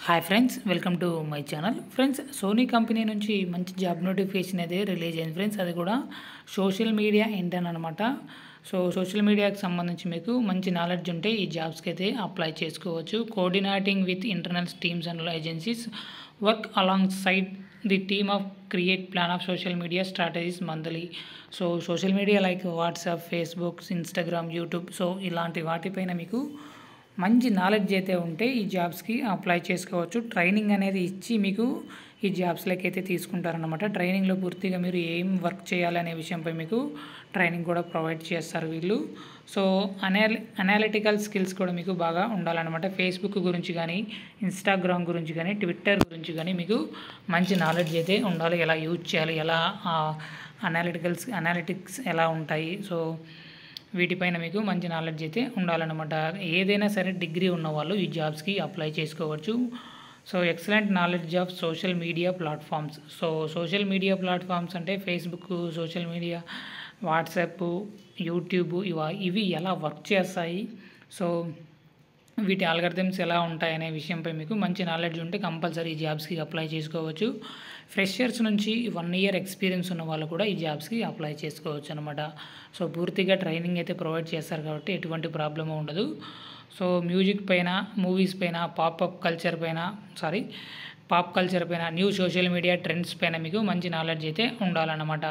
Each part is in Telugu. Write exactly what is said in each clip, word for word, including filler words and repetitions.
Hi friends, welcome to my channel. Friends, Sony company నుంచి మంచి జాబ్ నోటిఫికేషన్ అయితే రిలీజ్ అయింది ఫ్రెండ్స్. అది కూడా సోషల్ మీడియా ఇంటర్న్ అనమాట. సో సోషల్ మీడియాకి సంబంధించి మీకు మంచి నాలెడ్జ్ ఉంటే ఈ జాబ్స్కి అయితే అప్లై చేసుకోవచ్చు. Coordinating with internal teams and agencies work along side the team of create plan of social media strategies monthly. So social media like WhatsApp, Facebook, Instagram, YouTube, so ఇలాంటి వాటిపైన మీకు మంచి నాలెడ్జ్ అయితే ఉంటే ఈ జాబ్స్కి అప్లై చేసుకోవచ్చు. ట్రైనింగ్ అనేది ఇచ్చి మీకు ఈ జాబ్స్లోకి అయితే తీసుకుంటారనమాట. ట్రైనింగ్లో పూర్తిగా మీరు ఏం వర్క్ చేయాలి అనే విషయంపై మీకు ట్రైనింగ్ కూడా ప్రొవైడ్ చేస్తారు వీళ్ళు. సో అనాలి అనాలిటికల్ స్కిల్స్ కూడా మీకు బాగా ఉండాలన్నమాట. ఫేస్బుక్ గురించి కానీ, ఇన్స్టాగ్రామ్ గురించి కానీ, ట్విట్టర్ గురించి కానీ మీకు మంచి నాలెడ్జ్ అయితే ఉండాలి. ఎలా యూజ్ చేయాలి, ఎలా అనాలిటికల్స్ అనాలిటిక్స్ ఎలా ఉంటాయి, సో వీటిపైన మీకు మంచి నాలెడ్జ్ అయితే ఉండాలన్నమాట. ఏదైనా సరే డిగ్రీ ఉన్న వాళ్ళు ఈ జాబ్స్కి అప్లై చేసుకోవచ్చు. So excellent knowledge of social media platforms. So social media platforms అంటే Facebook, social media, WhatsApp, YouTube, ఇవ ఇవి ఎలా వర్క్ చేస్తాయి, సో వీటి ఆల్గరిథమ్స్ ఎలా ఉంటాయి అనే విషయంపై మీకు మంచి నాలెడ్జ్ ఉంటే కంపల్సరీ ఈ జాబ్స్కి అప్లై చేసుకోవచ్చు. ఫ్రెషర్స్ నుంచి వన్ ఇయర్ ఎక్స్పీరియన్స్ ఉన్న వాళ్ళు కూడా ఈ జాబ్స్కి అప్లై చేసుకోవచ్చు అనమాట. సో పూర్తిగా ట్రైనింగ్ అయితే ప్రొవైడ్ చేస్తారు కాబట్టి ఎటువంటి ప్రాబ్లము ఉండదు. సో మ్యూజిక్ పైన, మూవీస్ పైన, పాపప్ కల్చర్ పైన సారీ పాప్ కల్చర్ పైన, న్యూ సోషల్ మీడియా ట్రెండ్స్ పైన మీకు మంచి నాలెడ్జ్ అయితే ఉండాలన్నమాట.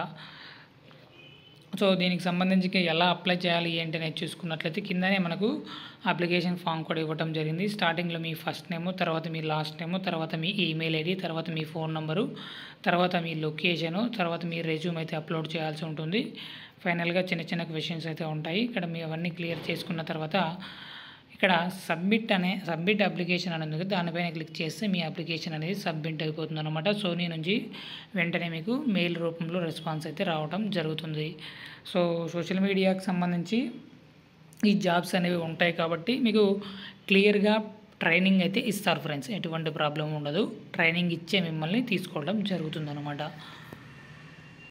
సో దీనికి సంబంధించి ఎలా అప్లై చేయాలి ఏంటి అనేది చూసుకున్నట్లయితే కిందనే మనకు అప్లికేషన్ ఫామ్ కూడా ఇవ్వడం జరిగింది. స్టార్టింగ్లో మీ ఫస్ట్ నేము, తర్వాత మీ లాస్ట్ నేము, తర్వాత మీ ఈమెయిల్ ఐడి, తర్వాత మీ ఫోన్ నెంబరు, తర్వాత మీ లొకేషను, తర్వాత మీ రెజ్యూమ్ అయితే అప్లోడ్ చేయాల్సి ఉంటుంది. ఫైనల్గా చిన్న చిన్న క్వశ్చన్స్ అయితే ఉంటాయి. ఇక్కడ మీ అవన్నీ క్లియర్ చేసుకున్న తర్వాత ఇక్కడ సబ్మిట్ అనే సబ్మిట్ అప్లికేషన్ అనేది దానిపైన క్లిక్ చేస్తే మీ అప్లికేషన్ అనేది సబ్మిట్ అయిపోతుంది అనమాట. సోనీ నుంచి వెంటనే మీకు మెయిల్ రూపంలో రెస్పాన్స్ అయితే రావడం జరుగుతుంది. సో సోషల్ మీడియాకి సంబంధించి ఈ జాబ్స్ అనేవి ఉంటాయి కాబట్టి మీకు క్లియర్గా ట్రైనింగ్ అయితే ఇస్తారు ఫ్రెండ్స్. ఎటువంటి ప్రాబ్లం ఉండదు. ట్రైనింగ్ ఇచ్చే మిమ్మల్ని తీసుకోవడం జరుగుతుంది అనమాట.